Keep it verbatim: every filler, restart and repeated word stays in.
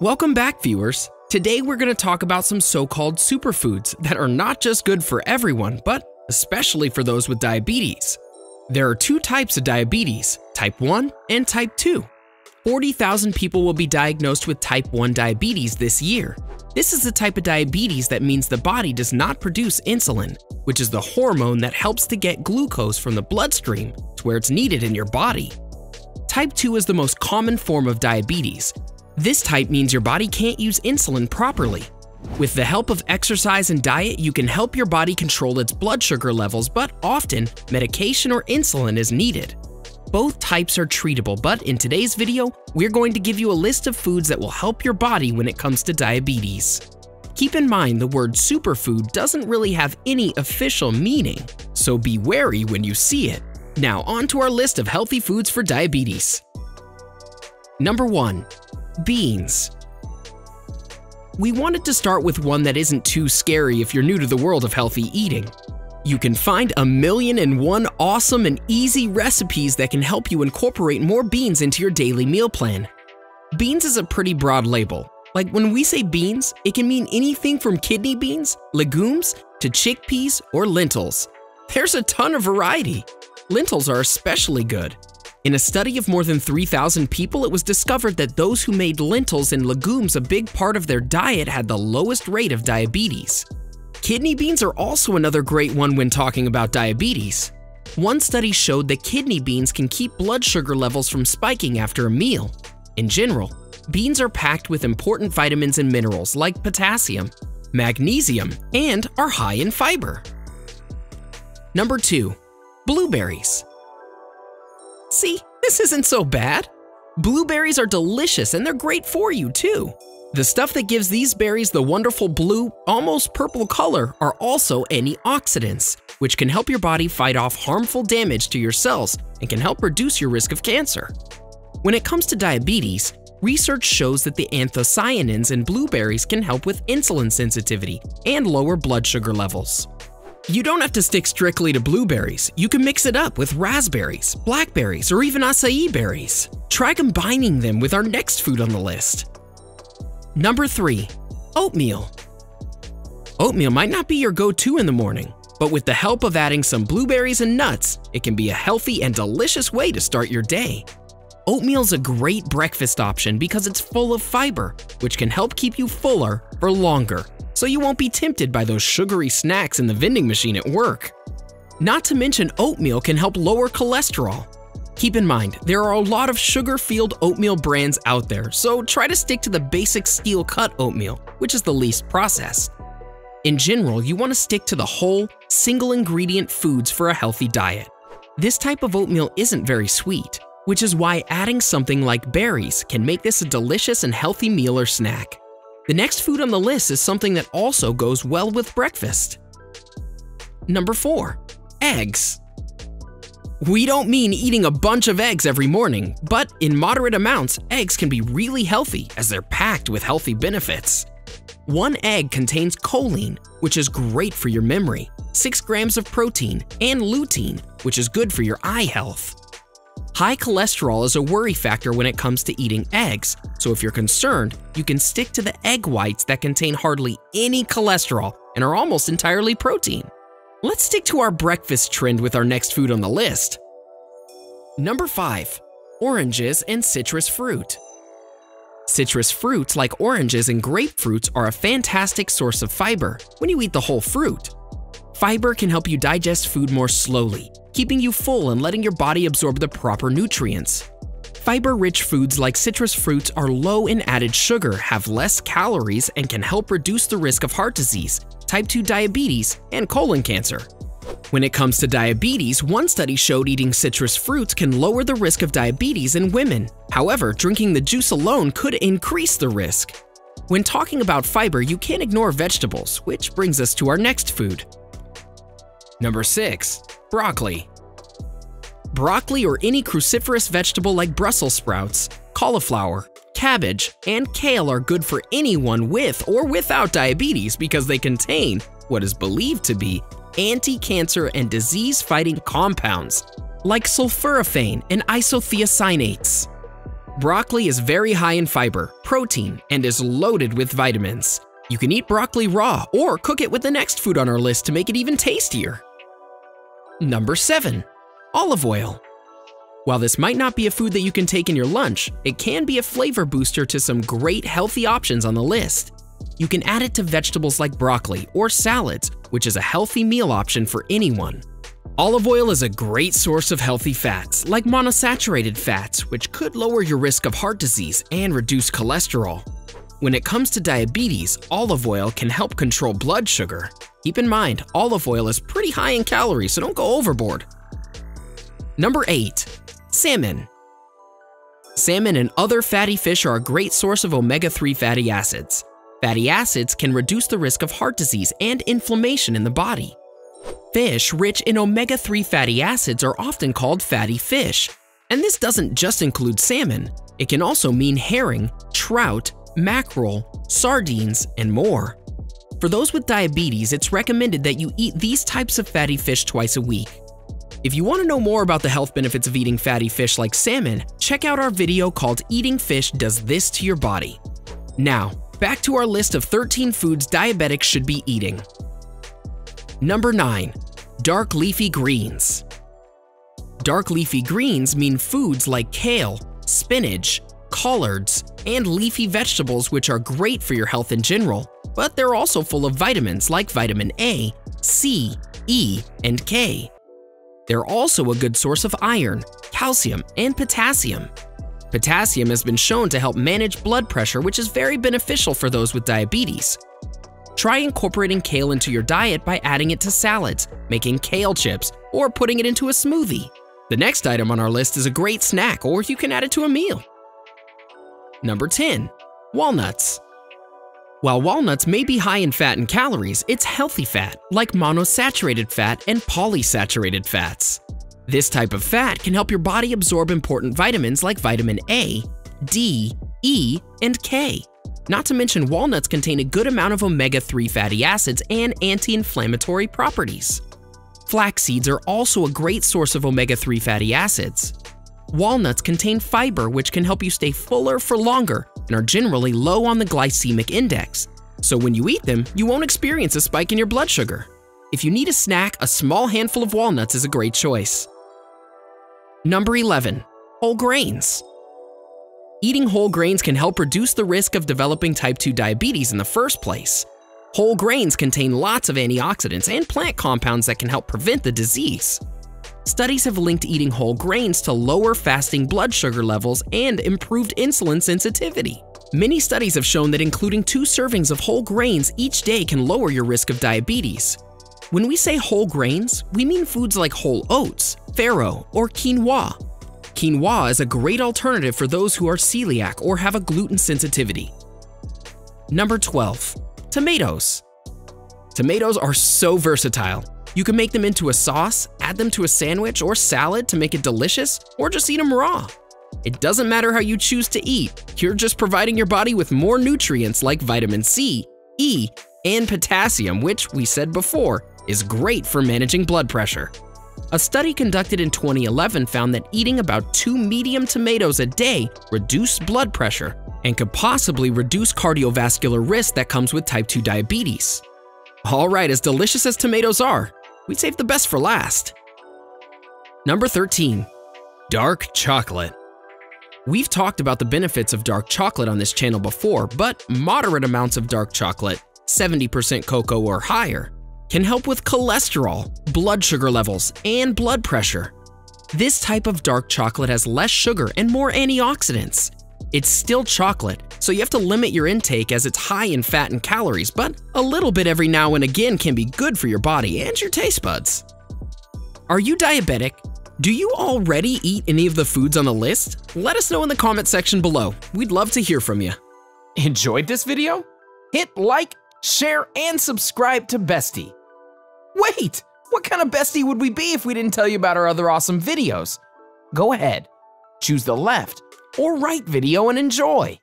Welcome back, viewers. Today we're going to talk about some so-called superfoods that are not just good for everyone, but especially for those with diabetes. There are two types of diabetes, type one and type two. forty thousand people will be diagnosed with type one diabetes this year. This is the type of diabetes that means the body does not produce insulin, which is the hormone that helps to get glucose from the bloodstream to where it's needed in your body. Type two is the most common form of diabetes. This type means your body can't use insulin properly. With the help of exercise and diet, you can help your body control its blood sugar levels, but often medication or insulin is needed. Both types are treatable, but in today's video, we're going to give you a list of foods that will help your body when it comes to diabetes. Keep in mind the word superfood doesn't really have any official meaning, so be wary when you see it. Now on to our list of healthy foods for diabetes. Number one. Beans. We wanted to start with one that isn't too scary if you're new to the world of healthy eating. You can find a million and one awesome and easy recipes that can help you incorporate more beans into your daily meal plan. Beans is a pretty broad label. Like when we say beans, it can mean anything from kidney beans, legumes, to chickpeas or lentils. There's a ton of variety. Lentils are especially good. In a study of more than three thousand people, it was discovered that those who made lentils and legumes a big part of their diet had the lowest rate of diabetes. Kidney beans are also another great one when talking about diabetes. One study showed that kidney beans can keep blood sugar levels from spiking after a meal. In general, beans are packed with important vitamins and minerals like potassium, magnesium, and are high in fiber. Number two. Blueberries. See, this isn't so bad. Blueberries are delicious and they're great for you too. The stuff that gives these berries the wonderful blue, almost purple color are also antioxidants, which can help your body fight off harmful damage to your cells and can help reduce your risk of cancer. When it comes to diabetes, research shows that the anthocyanins in blueberries can help with insulin sensitivity and lower blood sugar levels. You don't have to stick strictly to blueberries. You can mix it up with raspberries, blackberries, or even acai berries. Try combining them with our next food on the list. Number three. Oatmeal. Oatmeal might not be your go-to in the morning, but with the help of adding some blueberries and nuts, it can be a healthy and delicious way to start your day. Oatmeal's a great breakfast option because it's full of fiber, which can help keep you fuller for longer, so you won't be tempted by those sugary snacks in the vending machine at work. Not to mention, oatmeal can help lower cholesterol. Keep in mind, there are a lot of sugar-filled oatmeal brands out there, so try to stick to the basic steel-cut oatmeal, which is the least processed. In general, you want to stick to the whole, single-ingredient foods for a healthy diet. This type of oatmeal isn't very sweet, which is why adding something like berries can make this a delicious and healthy meal or snack. The next food on the list is something that also goes well with breakfast. Number four. Eggs. We don't mean eating a bunch of eggs every morning, but in moderate amounts, eggs can be really healthy as they're packed with healthy benefits. One egg contains choline, which is great for your memory, six grams of protein, and lutein, which is good for your eye health. High cholesterol is a worry factor when it comes to eating eggs, so if you're concerned, you can stick to the egg whites that contain hardly any cholesterol and are almost entirely protein. Let's stick to our breakfast trend with our next food on the list. Number five. Oranges and citrus fruit. Citrus fruits like oranges and grapefruits are a fantastic source of fiber when you eat the whole fruit. Fiber can help you digest food more slowly, keeping you full and letting your body absorb the proper nutrients. Fiber-rich foods like citrus fruits are low in added sugar, have less calories, and can help reduce the risk of heart disease, type two diabetes, and colon cancer. When it comes to diabetes, one study showed eating citrus fruits can lower the risk of diabetes in women. However, drinking the juice alone could increase the risk. When talking about fiber, you can't ignore vegetables, which brings us to our next food. Number six. Broccoli. Broccoli or any cruciferous vegetable like Brussels sprouts, cauliflower, cabbage, and kale are good for anyone with or without diabetes because they contain what is believed to be anti-cancer and disease-fighting compounds like sulforaphane and isothiocyanates. Broccoli is very high in fiber, protein, and is loaded with vitamins. You can eat broccoli raw or cook it with the next food on our list to make it even tastier. Number seven. Olive oil. While this might not be a food that you can take in your lunch, it can be a flavor booster to some great healthy options on the list. You can add it to vegetables like broccoli or salads, which is a healthy meal option for anyone. Olive oil is a great source of healthy fats, like monosaturated fats, which could lower your risk of heart disease and reduce cholesterol. When it comes to diabetes, olive oil can help control blood sugar. Keep in mind, olive oil is pretty high in calories, so don't go overboard. Number eight. Salmon. Salmon and other fatty fish are a great source of omega three fatty acids. Fatty acids can reduce the risk of heart disease and inflammation in the body. Fish rich in omega three fatty acids are often called fatty fish. And this doesn't just include salmon. It can also mean herring, trout, mackerel, sardines, and more. For those with diabetes, it's recommended that you eat these types of fatty fish twice a week. If you want to know more about the health benefits of eating fatty fish like salmon, check out our video called Eating Fish Does This to Your Body. Now, back to our list of thirteen foods diabetics should be eating. Number nine. Dark leafy greens. Dark leafy greens mean foods like kale, spinach, collards, and leafy vegetables, which are great for your health in general, but they're also full of vitamins like vitamin A, C, E, and K. They're also a good source of iron, calcium, and potassium. Potassium has been shown to help manage blood pressure, which is very beneficial for those with diabetes. Try incorporating kale into your diet by adding it to salads, making kale chips, or putting it into a smoothie. The next item on our list is a great snack, or you can add it to a meal. Number ten. Walnuts. While walnuts may be high in fat and calories, it's healthy fat, like monosaturated fat and polysaturated fats. This type of fat can help your body absorb important vitamins like vitamin A, D, E, and K. Not to mention, walnuts contain a good amount of omega three fatty acids and anti-inflammatory properties. Flax seeds are also a great source of omega three fatty acids. Walnuts contain fiber, which can help you stay fuller for longer and are generally low on the glycemic index. So when you eat them, you won't experience a spike in your blood sugar. If you need a snack, a small handful of walnuts is a great choice. Number eleven. Whole grains. Eating whole grains can help reduce the risk of developing type two diabetes in the first place. Whole grains contain lots of antioxidants and plant compounds that can help prevent the disease. Studies have linked eating whole grains to lower fasting blood sugar levels and improved insulin sensitivity. Many studies have shown that including two servings of whole grains each day can lower your risk of diabetes. When we say whole grains, we mean foods like whole oats, farro, or quinoa. Quinoa is a great alternative for those who are celiac or have a gluten sensitivity. Number twelve. Tomatoes. Tomatoes are so versatile. You can make them into a sauce, add them to a sandwich or salad to make it delicious, or just eat them raw. It doesn't matter how you choose to eat, you're just providing your body with more nutrients like vitamin C, E, and potassium, which we said before is great for managing blood pressure. A study conducted in twenty eleven found that eating about two medium tomatoes a day reduced blood pressure and could possibly reduce cardiovascular risk that comes with type two diabetes. Alright, as delicious as tomatoes are, we saved the best for last. Number thirteen. Dark chocolate. We've talked about the benefits of dark chocolate on this channel before, but moderate amounts of dark chocolate, seventy percent cocoa or higher, can help with cholesterol, blood sugar levels, and blood pressure. This type of dark chocolate has less sugar and more antioxidants. It's still chocolate, so you have to limit your intake as it's high in fat and calories, but a little bit every now and again can be good for your body and your taste buds. Are you diabetic? Do you already eat any of the foods on the list? Let us know in the comment section below. We'd love to hear from you. Enjoyed this video? Hit like, share, and subscribe to Bestie. Wait, what kind of Bestie would we be if we didn't tell you about our other awesome videos? Go ahead, choose the left or right video and enjoy.